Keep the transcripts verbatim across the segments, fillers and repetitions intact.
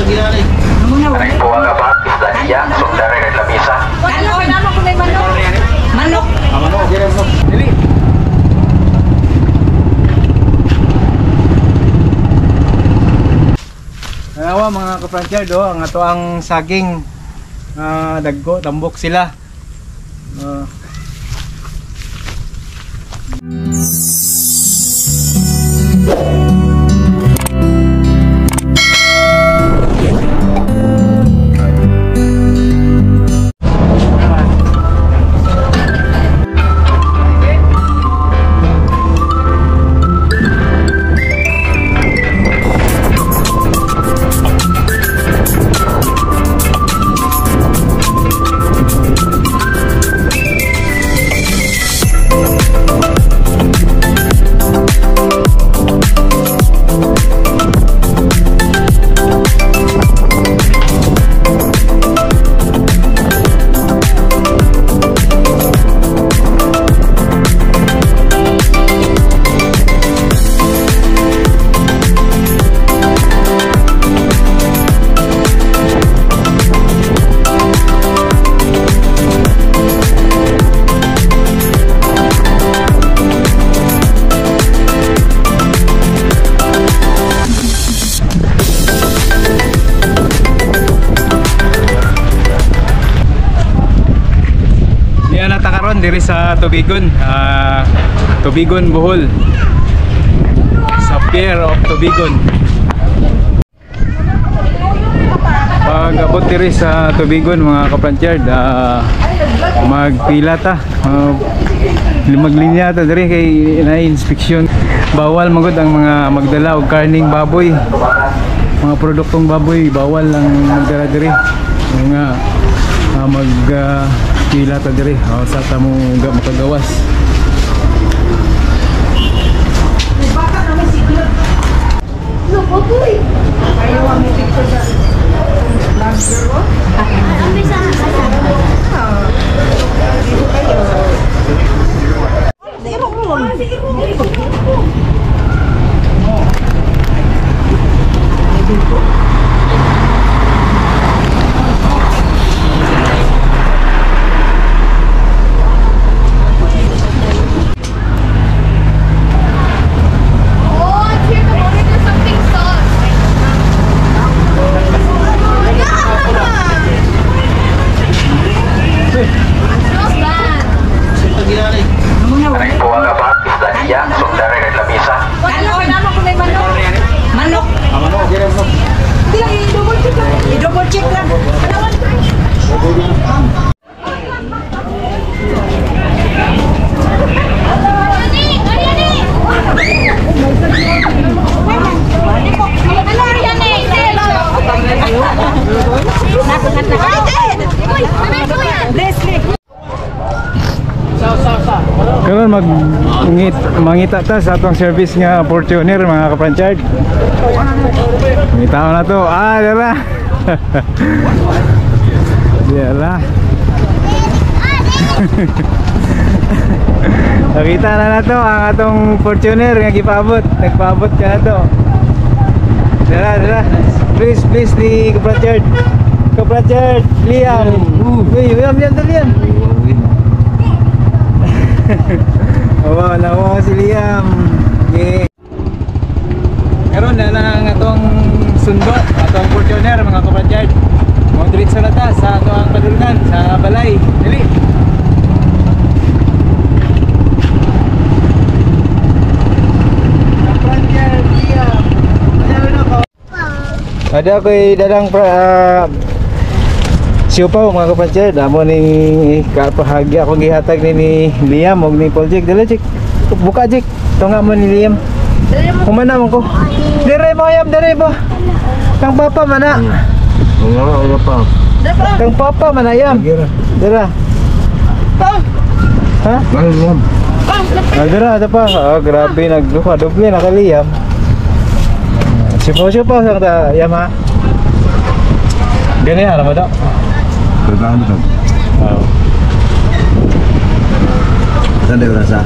Aring po ang abad, isda niya, sundari ng lamisa. Manok. Manok, kira manok. Dili. Ayawa mga kapransyard, oh, ang ato ang saging uh, dagko, tambok sila. Uh, diri sa Tubigon, uh, Tubigon Bohol, sa Pier of Tubigon. Pag abot diri sa Tubigon mga kapransyard, uh, magpila ta, uh, maglinya ta diri kay na-inspeksyon. Bawal magod ang mga magdala og karning baboy, mga produktong baboy, bawal lang magdala diri. Mga uh, mag uh, pila ta diri, oh, sa tamo ga makagawas. Baka na may signal. No, boy. Ayaw ang picture sa lager mo. Ang bisa sa sa. Ah. Dito kayo. Sige mo. Sige mo. Dito. Aring po ang abad, isda niya, sundari ng lamisa. Manok. Manok, kira manok. I-double check lang. I-double check lang. Karon mag ngit mangita ta sa atong service nga Fortuner mga kapransyard. Mangita na to. Ah, dira. Dira. Nakita na na to ang atong Fortuner nga gipaabot. Nagpaabot ka na to. Dira, dira. Please, please di kapransyard. Kapransyard, Liam. Uy, Liam, Liam, Liam. Wow, nawa si Liam. Okay. Karon na lang atong sundo, atong Fortuner mga kapransyard. Mo diretso na ta sa atong padulungan sa balay. Dili. Kapransyard Liam. Ano na ko? Ada ko'y dalang pra uh, siupaw mga kapransyard, amo ni kapahagi akong gihatag ni, ni Liam og ni Paul Jake. Dala Jake, buka Jake, tunga mo ni Liam. Kumana mo ko. Dire mo yam, dire mo. Kang papa mana. Nga, nga pa. Kang papa mana yam. Dira. Ha? Liam. Ah, dira ada pa. Oh, grabe nagduha doble na kay Liam. Siupaw-siupaw sang ta yam ha. Gani ara mo daw. Bertahan betul. Wow. Sandai rasa.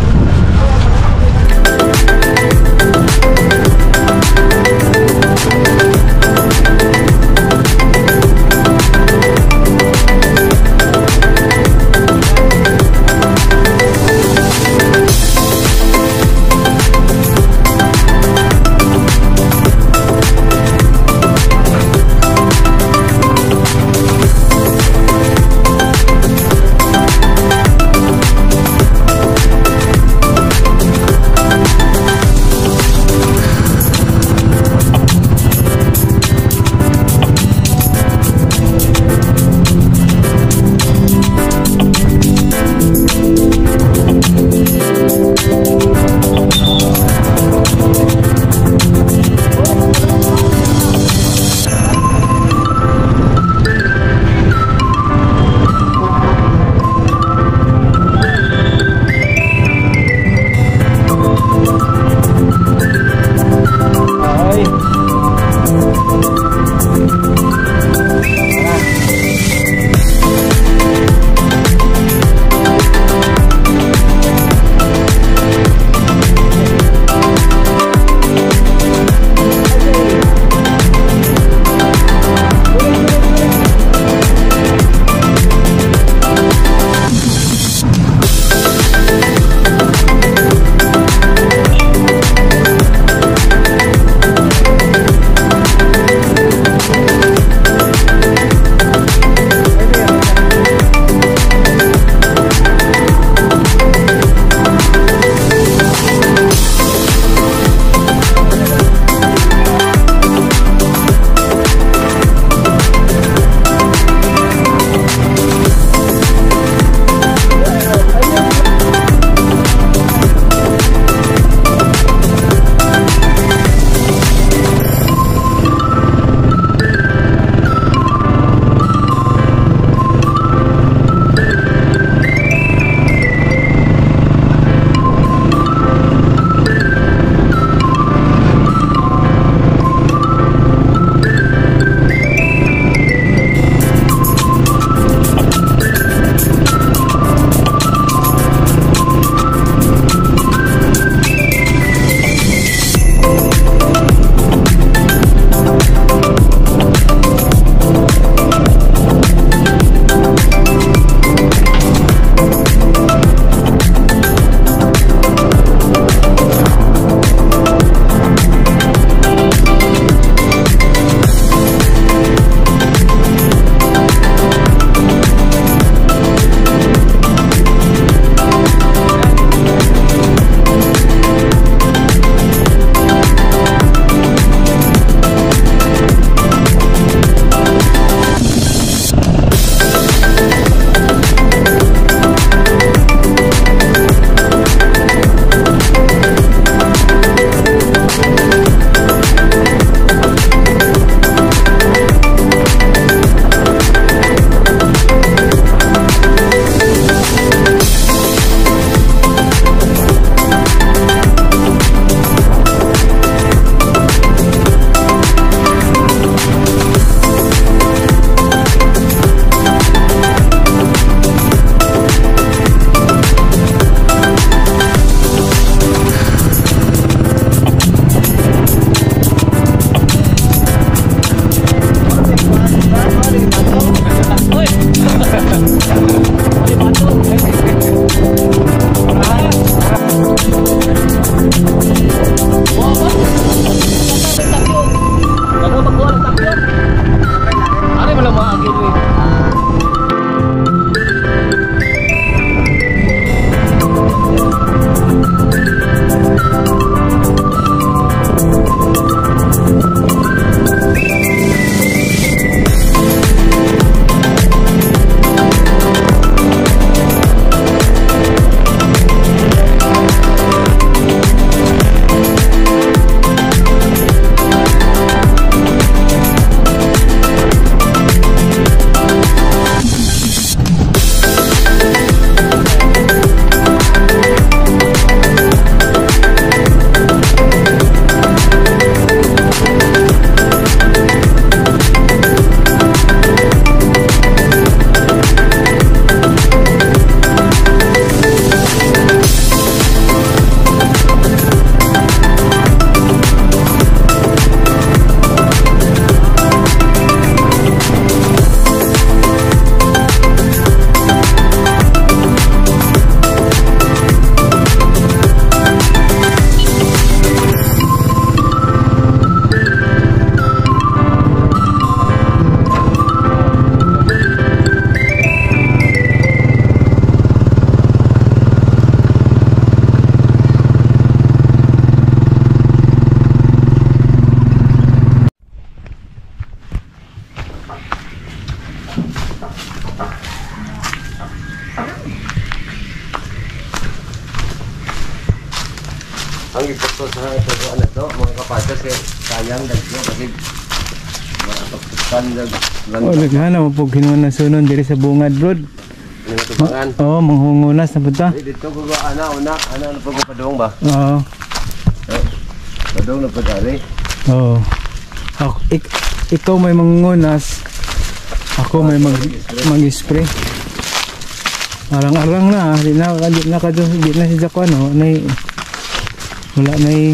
Ang ipot sa ito ano to, mga kapatas kay sayang dagko kasi makapagpan Oh, naghana mo po kinuha na sunon diri sa bungad, bro. Ano tubangan? Oo, oh, manghungunas na punta. Dito ko ana una, ana na pag padong ba? Oo. Padong na padari. Oo. Ako, ik, ikaw may mangungunas. Ako may mag mag-spray. Arang-arang na, di na di na kadto, di na si Jaco ano, nay wala nay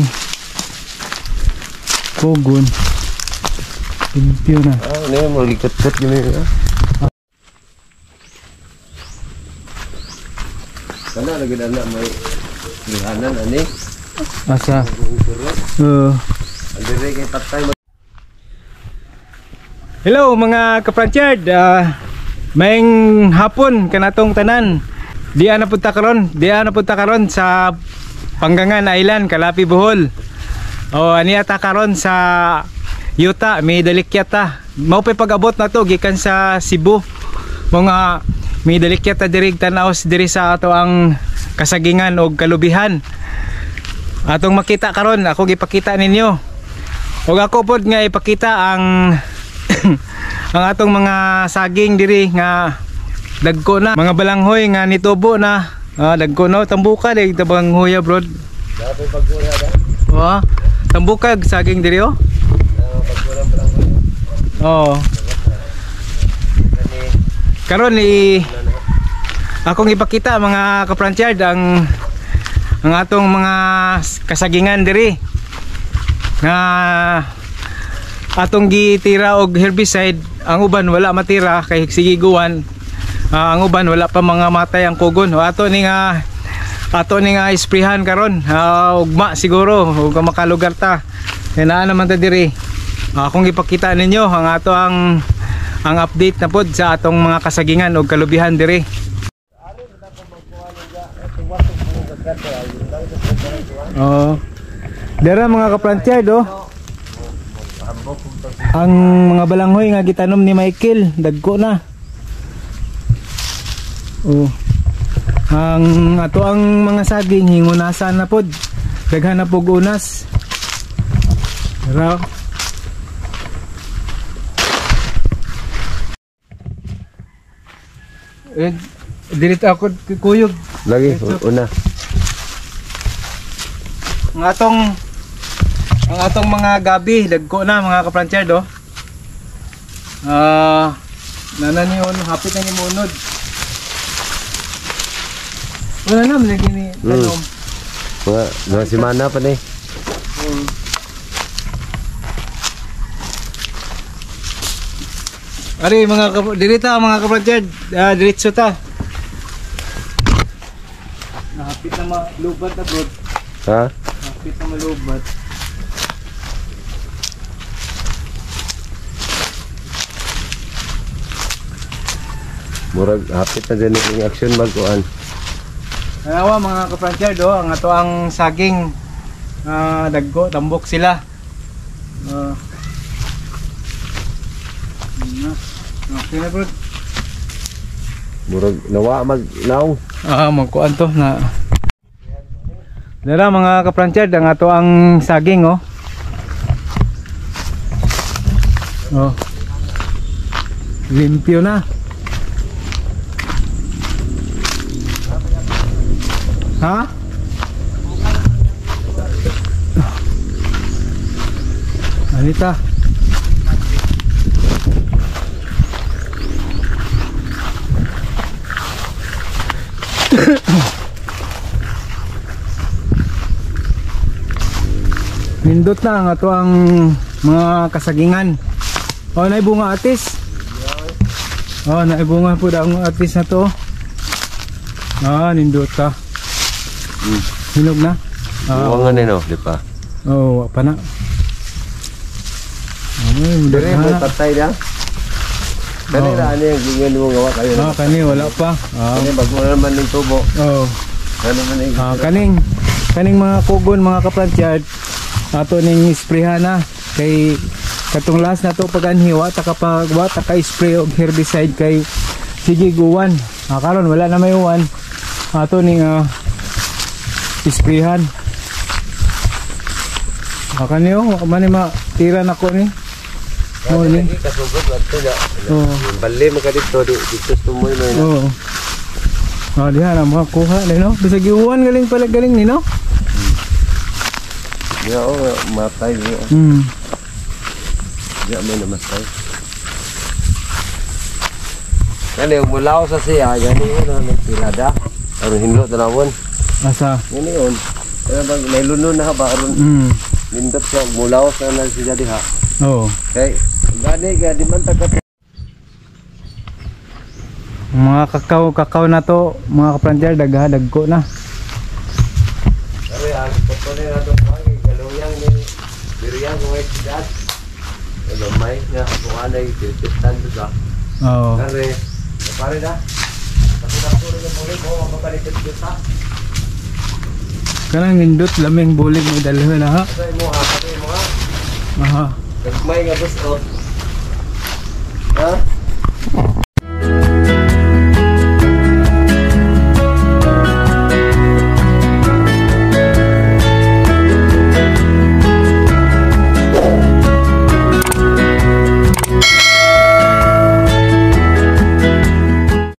kugon. Limpyo na. Ah, ano mo likot-kot gyud ni. Kana lagi na may lihanan ani. Asa? Oo. Andre kay patay. Hello mga kapranchard, uh, maing hapon kanatong tanan. Diya na punta karon, diya na punta karon sa Panggangan Island, Kalapi, Bohol. O ani ata karon sa Yuta, may dalikyata. Mao pay pag-abot na to gikan sa Cebu. Mga may dalikyata diri tan-aos diri sa ato ang kasagingan og kalubihan. Atong makita karon, ako gipakita ninyo. Og ako pod nga ipakita ang ang atong mga saging diri nga dagko na, mga balanghoy nga nitubo na. Ah, dagko no, tambuka dig tabang hoya, bro. Dapat pagkura da. Oh, tambuka saging diri oh. Pagkurang balanghoy. Oh. Karon ni akong ipakita mga kapranchard ang ang atong mga kasagingan diri nga atong gitira og herbicide. Ang uban wala matira kay sigiguan. Uh, ang uban wala pa mga matay ang kugon. O ato ni nga ato ni nga isprihan karon. Uh, ugma siguro ug makalugar ta. Kay naa naman ta diri. Uh, akong ipakita ninyo ang ato ang ang update na pod sa atong mga kasagingan og kalubihan diri. Oh. Dara mga kapranchard oh. Ang mga balanghoy nga gitanom ni Michael, dagko na. Oh. Ang ato ang mga saging hingunasan na pod. Daghan na pog unas. Dara. Eh, dirito ako kuyog. Lagi una. Ang atong ang atong mga gabi dagko na mga kapranchard oh. Ah, nanani on hapit na ni munod. Wala na man gini tanom. Mga mga semana pa ni. Hmm. Ari mga kap- dirita mga kapranchard, ah, diretso ta. Hapit na malubat na bro. Ha? Hapit na malubat. Murag hapit na din yung action magkuan. Ayawa mga kapranchard oh, ang ato ang saging uh, dagko, tambok sila. Uh, okay na bro. Murag nawa magnaw. Ah, magkuan to na. Dara mga kapranchard ang ato ang saging oh. Oh. Limpyo na. Ha? Anita. Nindot na ang ato ang mga kasagingan. Oh, naibunga atis. Oh, naibunga po ang atis na to. Ah, nindot ka. Hmm. Hinog na? Ah, Oo nga no, di pa. oh, pa na. Ay, Dire mo na. tatay na. Dali Oo. na ano yung gingan mo gawa kayo. Ah, kani wala pa. Ah, Ano bago naman ng tubo. oh. Ano man yung Ah, kaning kaning mga kugon mga kapranchard ato ning isprehan na kay Katong last na to pag anhiwa taka pagwa taka spray og herbicide kay sige guwan. Ah, karon wala na may uwan. Ato ning uh, isprayhan. Baka niyo man ma tira na ko ni. Oh, ni. Kasugod ato na. Oo. Bali mo ka dito dito tumoy mo. Oo. Ah, diha na mo kuha ni no. Bisag uwan galing pala galing ni no. Ya oh matay ni. Hmm. Ya may namatay. Kani og mulaw sa siya gani ano nagpilada. Aron hinlo tanawon. Asa? Ngani on. Kaya bag may lunon na ba aron Hmm. lindot sa mulaw sa nang siya diha. Oo. Kay gani ga di man tagat Mga kakao kakao na to, mga kaplantier dagha dagko na. Kare ang pagpone na to pagi galuyang ni diriyang ko ay sidat. Ano may nga kung anay titan sa. Oo. Kare pare na. Kasi ako rin mo rin mo mapapalitan kita. Kanang nindot laming bulig mo dalhin na ha. Sa mo ha, sa mo ha. Aha. Nagmay nga gusto. Ha?